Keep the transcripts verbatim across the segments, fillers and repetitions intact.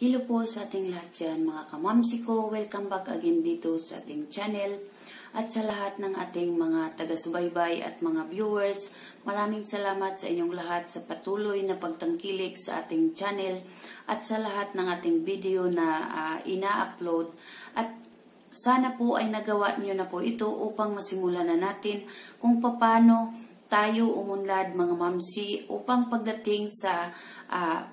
Hello po sa ating lahat dyan mga kamamsi ko. Welcome back again dito sa ating channel. At sa lahat ng ating mga taga-subaybay at mga viewers, maraming salamat sa inyong lahat sa patuloy na pagtangkilik sa ating channel at sa lahat ng ating video na uh, ina-upload. At sana po ay nagawa niyo na po ito upang masimulan na natin kung paano tayo umunlad mga mamsi upang pagdating sa uh,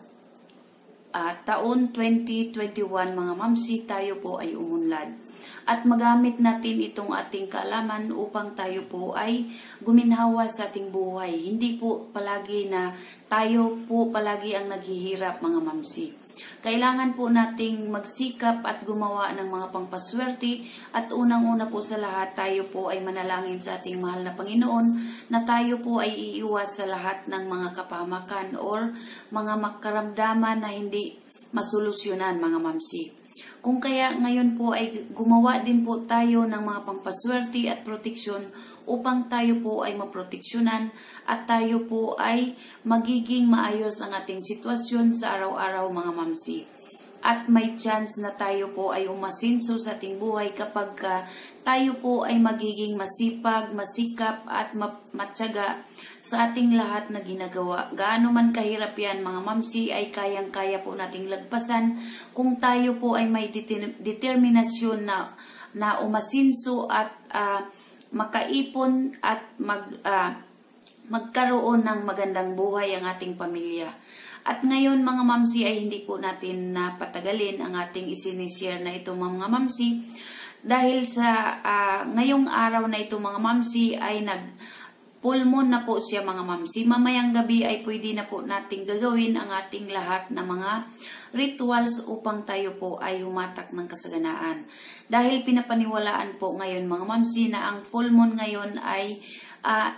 Uh, taon twenty twenty-one mga mamsi, tayo po ay umunlad. At magamit natin itong ating kaalaman upang tayo po ay guminhawa sa ating buhay. Hindi po palagi na tayo po palagi ang naghihirap mga mamsi. Kailangan po nating magsikap at gumawa ng mga pangpaswerte at unang-una po sa lahat tayo po ay manalangin sa ating mahal na Panginoon na tayo po ay iiwas sa lahat ng mga kapahamakan or mga makaramdaman na hindi masolusyonan mga mamsi. Kung kaya ngayon po ay gumawa din po tayo ng mga pangpaswerte at proteksyon upang tayo po ay maproteksyonan at tayo po ay magiging maayos ang ating sitwasyon sa araw-araw mga mamsi. At may chance na tayo po ay umasinso sa ating buhay kapag uh, tayo po ay magiging masipag, masikap at matyaga sa ating lahat na ginagawa. Gaano man kahirap yan mga mamsi ay kayang-kaya po nating lagpasan kung tayo po ay may determinasyon na, na umasinso at uh, makaipon at mag, uh, magkaroon ng magandang buhay ang ating pamilya. At ngayon mga mamsi ay hindi po natin napatagalin ang ating isinishare na ito mga mamsi dahil sa uh, ngayong araw na ito mga mamsi ay nag full moon na po siya mga mamsi. Mamayang gabi ay pwede na po nating gagawin ang ating lahat na mga rituals upang tayo po ay humatak ng kasaganaan. Dahil pinapaniwalaan po ngayon mga mamsi na ang full moon ngayon ay uh,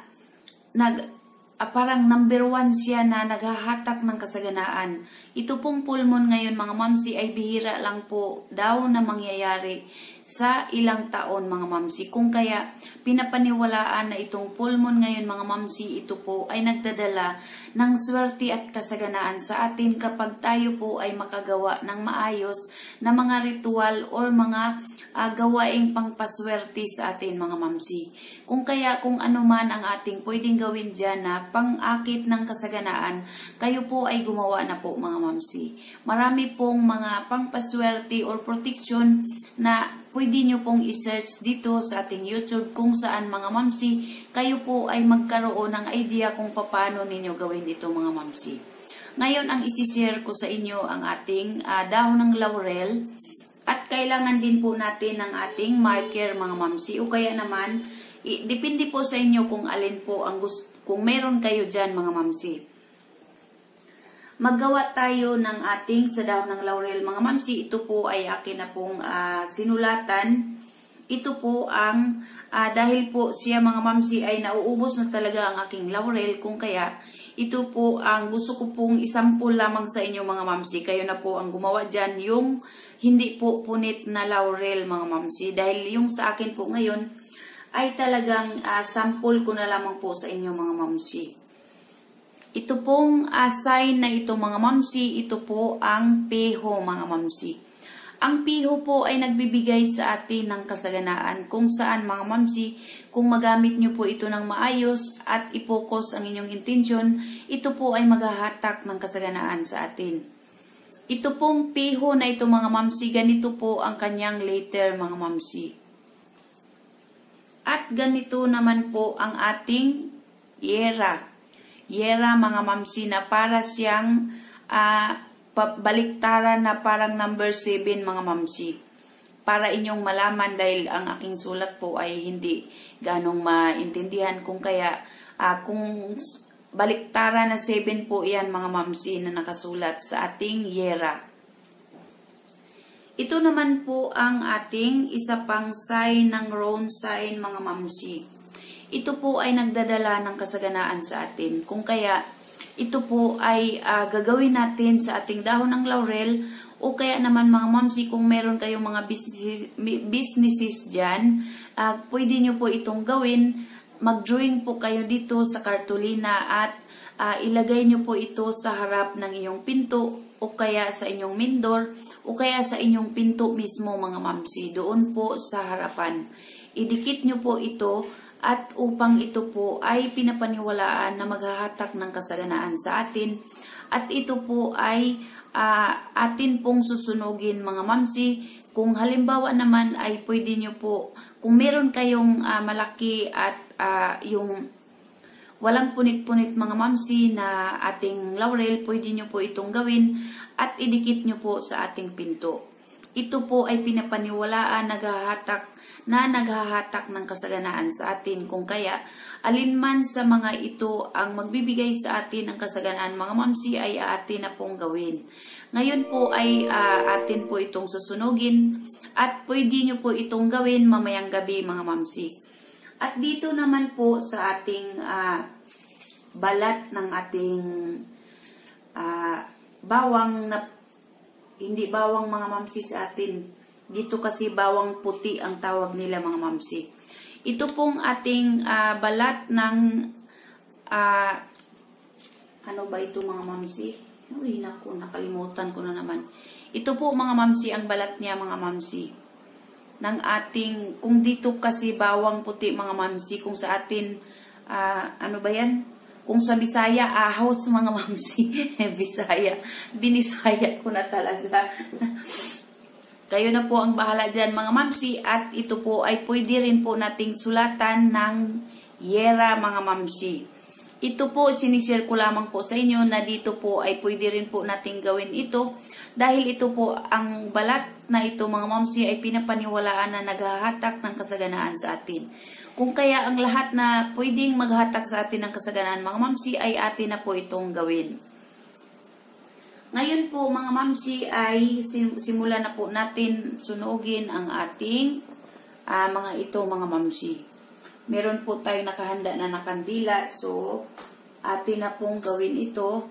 nag Uh, parang number one siya na naghahatak ng kasaganaan. Ito pong full moon ngayon mga mamsi ay bihira lang po daw na mangyayari sa ilang taon mga mamsi. Kung kaya pinapaniwalaan na itong full moon ngayon mga mamsi, ito po ay nagdadala ng swerte at kasaganaan sa atin kapag tayo po ay makagawa ng maayos na mga ritual or mga uh, gawaing pangpaswerte sa atin mga mamsi. Kung kaya kung ano man ang ating pwedeng gawin dyan na pang-akit ng kasaganaan, kayo po ay gumawa na po mga mamsi. Marami pong mga pangpaswerte or protection na pwede nyo pong i-search dito sa ating YouTube kung saan mga mamsi, kayo po ay magkaroon ng idea kung paano ninyo gawin ito mga mamsi. Ngayon ang isi-share ko sa inyo ang ating uh, dahon ng laurel at kailangan din po natin ng ating marker mga mamsi o kaya naman, i- depende po sa inyo kung alin po ang gusto. Kung meron kayo dyan mga mamsi, maggawa tayo ng ating sa dahon ng laurel mga mamsi. Ito po ay akin na pong uh, sinulatan. Ito po ang, uh, dahil po siya mga mamsi ay nauubos na talaga ang aking laurel. Kung kaya, ito po ang gusto ko pong isampul lamang sa inyo mga mamsi. Kayo na po ang gumawa dyan yung hindi po punit na laurel mga mamsi. Dahil yung sa akin po ngayon, ay talagang uh, sample ko na lamang po sa inyo mga mamsi. Ito pong uh, sign na ito mga mamsi, ito po ang piho mga mamsi. Ang piho po ay nagbibigay sa atin ng kasaganaan kung saan mga mamsi, kung magamit nyo po ito ng maayos at ipokus ang inyong intensyon, ito po ay maghahatak ng kasaganaan sa atin. Ito pong piho na ito mga mamsi, ganito po ang kanyang letter mga mamsi. At ganito naman po ang ating yera. Yera mga mamsi na para siyang uh, baliktaran na parang number seven mga mamsi. Para inyong malaman dahil ang aking sulat po ay hindi ganong maintindihan. Kung kaya uh, kung baliktaran na seven po yan mga mamsi na nakasulat sa ating yera. Ito naman po ang ating isa pang sign ng round sign mga mamsi. Ito po ay nagdadala ng kasaganaan sa atin. Kung kaya ito po ay uh, gagawin natin sa ating dahon ng laurel o kaya naman mga mamsi kung meron kayong mga businesses, businesses dyan, uh, pwede nyo po itong gawin. Mag-drawing po kayo dito sa kartolina at uh, ilagay nyo po ito sa harap ng iyong pinto o kaya sa inyong main door o kaya sa inyong pinto mismo mga mamsi, doon po sa harapan. Idikit nyo po ito at upang ito po ay pinapaniwalaan na maghahatak ng kasaganaan sa atin at ito po ay uh, atin pong susunugin mga mamsi. Kung halimbawa naman ay pwede nyo po, kung meron kayong uh, malaki at uh, yung walang punit-punit mga mamsi na ating laurel, pwede nyo po itong gawin at idikit nyo po sa ating pinto. Ito po ay pinapaniwalaan naghahatak, na naghahatak ng kasaganaan sa atin. Kung kaya, alinman sa mga ito ang magbibigay sa atin ng kasaganaan mga mamsi ay atin na pong gawin. Ngayon po ay uh, atin po itong susunugin at pwede nyo po itong gawin mamayang gabi mga mamsi. At dito naman po sa ating uh, balat ng ating uh, bawang na hindi bawang mga mamsi sa atin. Dito kasi bawang puti ang tawag nila mga mamsi. Ito pong ating uh, balat ng uh, ano ba ito mga mamsi? Uy, naku, nakalimutan ko na naman. Ito po mga mamsi ang balat niya mga mamsi. Ng ating, kung dito kasi bawang puti mga mamsi, kung sa atin, uh, ano ba yan? Kung sa Bisaya, ahos mga mamsi. Bisaya, binisaya ko na talaga. Kayo na po ang bahala dyan mga mamsi, at ito po ay pwede rin po nating sulatan ng yera mga mamsi. Ito po, sinishare ko lamang po sa inyo na dito po ay pwede rin po nating gawin ito. Dahil ito po, ang balat na ito mga mamsi ay pinapaniwalaan na naghahatak ng kasaganaan sa atin. Kung kaya ang lahat na pwedeng maghatak sa atin ng kasaganaan mga mamsi ay atin na po itong gawin. Ngayon po mga mamsi ay simulan na po natin sunugin ang ating uh, mga ito mga mamsi. Meron po tayong nakahanda na nakandila, so atin na pong gawin ito.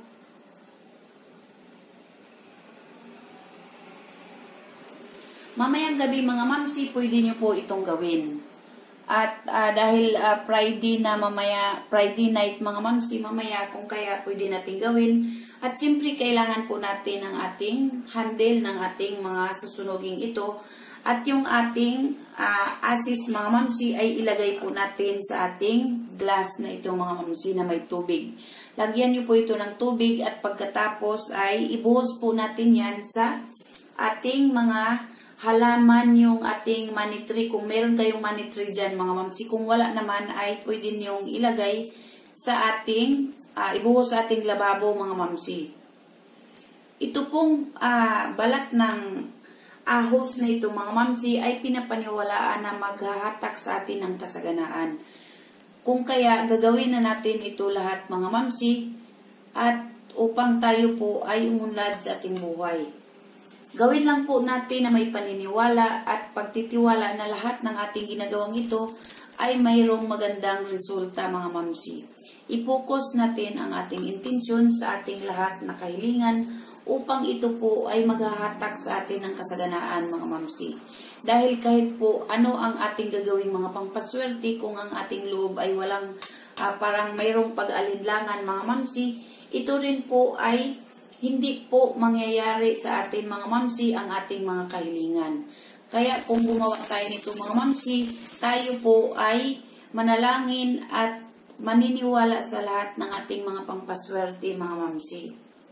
Mamayang gabi mga mamsi, pwede nyo po itong gawin. At uh, dahil uh, Friday na mamaya, Friday night mga mamsi, mamaya kung kaya pwede natin gawin. At siyempre kailangan po natin ang ating handle ng ating mga susunuging ito. At yung ating uh, asis mga mamsi ay ilagay po natin sa ating glass na ito mga mamsi na may tubig. Lagyan nyo po ito ng tubig at pagkatapos ay ibuhos po natin yan sa ating mga halaman, yung ating money tree. Kung meron kayong money tree dyan mga mamsi, kung wala naman ay pwede nyong ilagay sa ating, uh, ibuhos sa ating lababo mga mamsi. Ito pong uh, balat ng ahos na ito mga mamsi ay pinapaniwalaan na maghahatak sa atin ng kasaganaan. Kung kaya gagawin na natin ito lahat mga mamsi, at upang tayo po ay umunlad sa ating buhay. Gawin lang po natin na may paniniwala at pagtitiwala na lahat ng ating ginagawang ito ay mayroong magandang resulta mga mamsi. I-focus natin ang ating intensyon sa ating lahat na kahilingan upang ito po ay maghahatak sa atin ng kasaganaan mga mamsi. Dahil kahit po ano ang ating gagawing mga pampaswerte, kung ang ating loob ay walang uh, parang mayroong pag-alinlangan mga mamsi, ito rin po ay hindi po mangyayari sa atin mga mamsi ang ating mga kahilingan. Kaya kung gumawa tayo nito mga mamsi, tayo po ay manalangin at maniniwala sa lahat ng ating mga pampaswerte mga mamsi.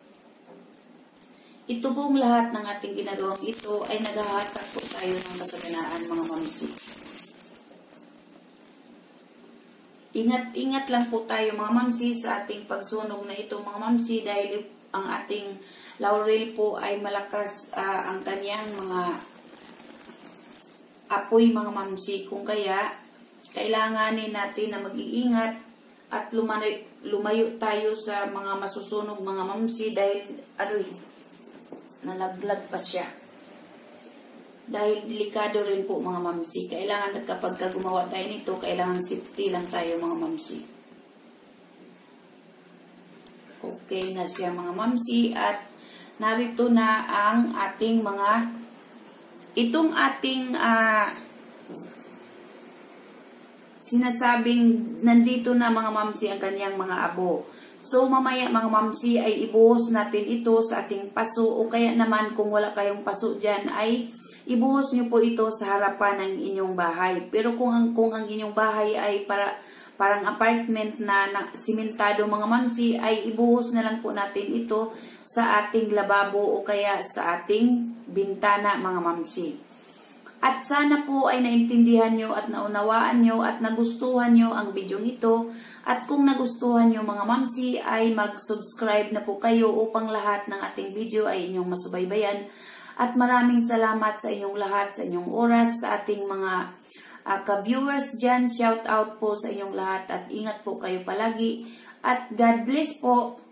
Ito pong lahat ng ating ginagawang ito ay naghahatak po tayo ng kasaganaan mga mamsi. Ingat-ingat lang po tayo mga mamsi sa ating pagsunog na ito mga mamsi, dahil ang ating laurel po ay malakas uh, ang kanyang mga apoy mga mamsi. Kung kaya kailanganin natin na mag-iingat at lumayo, lumayo tayo sa mga masusunog mga mamsi, dahil aroy, nalaglag pa siya. Dahil delikado rin po mga mamsi. Kailangan kapag gumawa tayo nito, kailangan safety lang tayo mga mamsi. Okay na siya mga mamsi, at narito na ang ating mga itong ating uh, sinasabing nandito na mga mamsi ang kanyang mga abo. So mamaya mga mamsi ay ibuhos natin ito sa ating paso, o kaya naman kung wala kayong paso dyan ay ibuhos nyo po ito sa harapan ng inyong bahay. Pero kung ang, kung ang inyong bahay ay para, parang apartment na, na simentado mga mamsi, ay ibuhos na lang po natin ito sa ating lababo o kaya sa ating bintana mga mamsi. At sana po ay naintindihan nyo at naunawaan nyo at nagustuhan nyo ang video ito. At kung nagustuhan nyo mga mamsi ay mag-subscribe na po kayo upang lahat ng ating video ay inyong masubaybayan. At maraming salamat sa inyong lahat, sa inyong oras, sa ating mga uh, ka-viewers dyan. Shout out po sa inyong lahat at ingat po kayo palagi. At God bless po.